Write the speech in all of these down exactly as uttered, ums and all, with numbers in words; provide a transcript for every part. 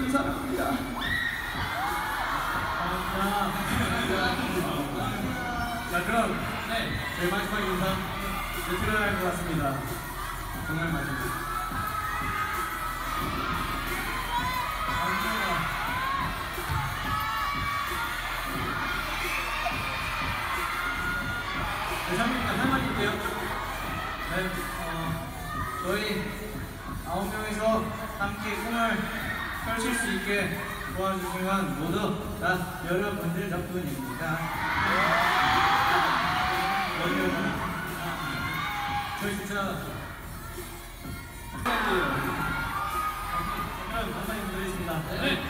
사랑합니다. 자, 그럼 네, 저희 마지막 인사 이제 드려야 할 것 같습니다. 정말 마지막. 네, 삼 분 할말일게요. 네, 어, 저희 아홉 명이서 함께 꿈을 펼칠 수 있게 도와주신 건 모두 다 여러분들 덕분입니다. 저희 진짜 그럼 감사드리겠습니다. 네,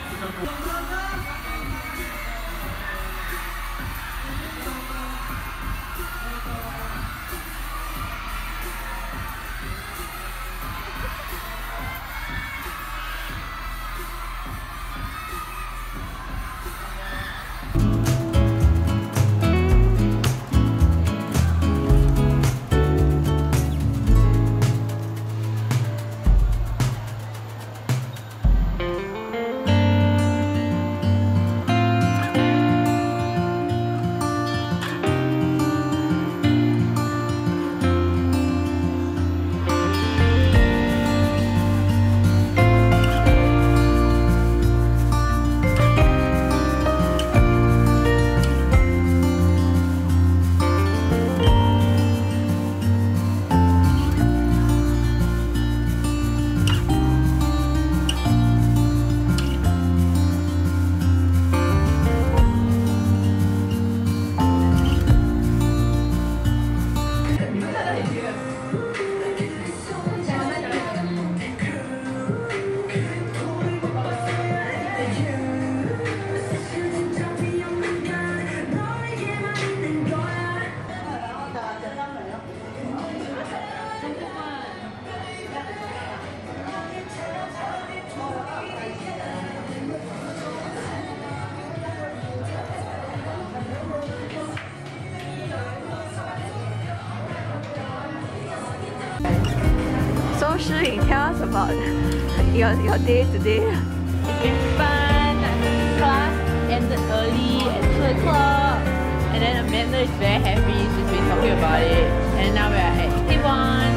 So Shi, tell us about your, your day today. It's been fun. Class ended early at two o'clock. And then Amanda is very happy. She's been talking about it. And now we are at Itaewon.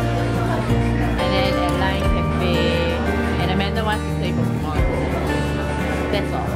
And then at Line Cafe. And Amanda wants to play Pokemon Go. That's all.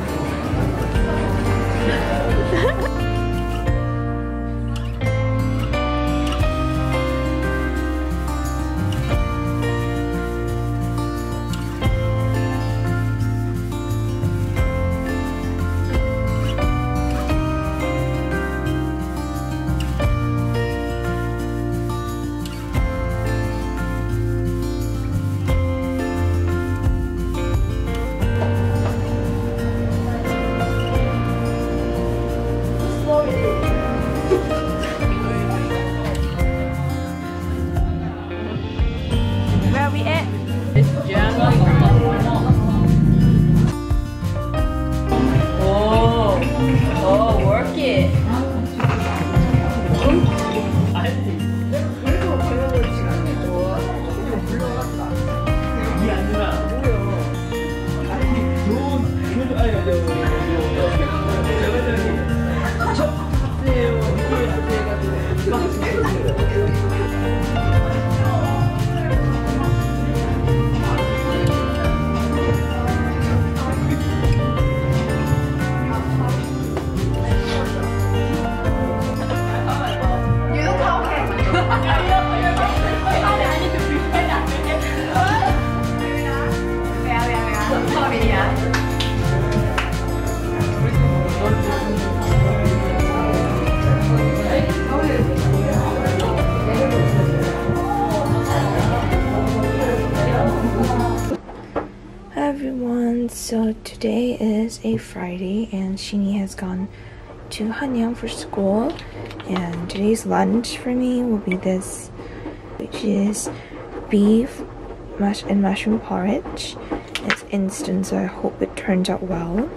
So today is a Friday and Shinny has gone to Hanyang for school, and today's lunch for me will be this, which is beef mush and mushroom porridge. It's instant, so I hope it turns out well.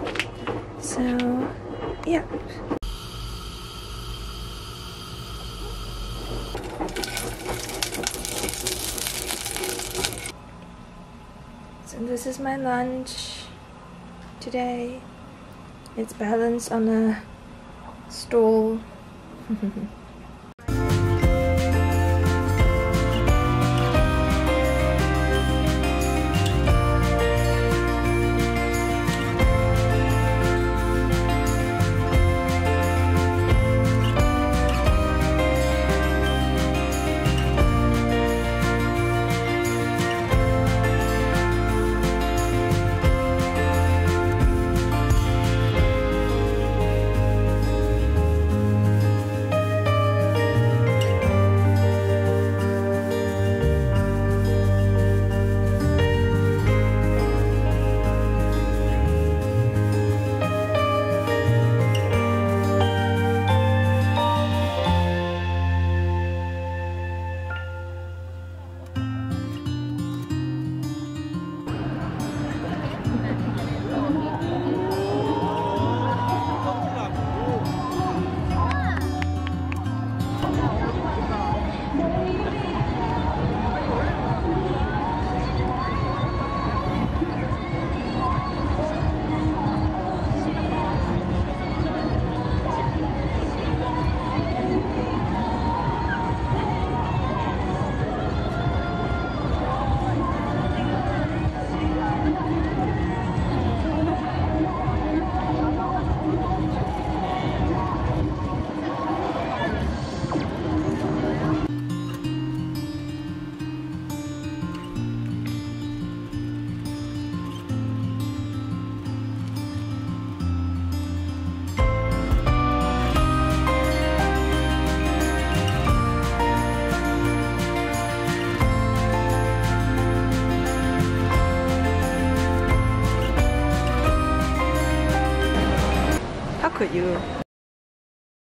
So yeah. So this is my lunch. today. It's balanced on a stool. How could you?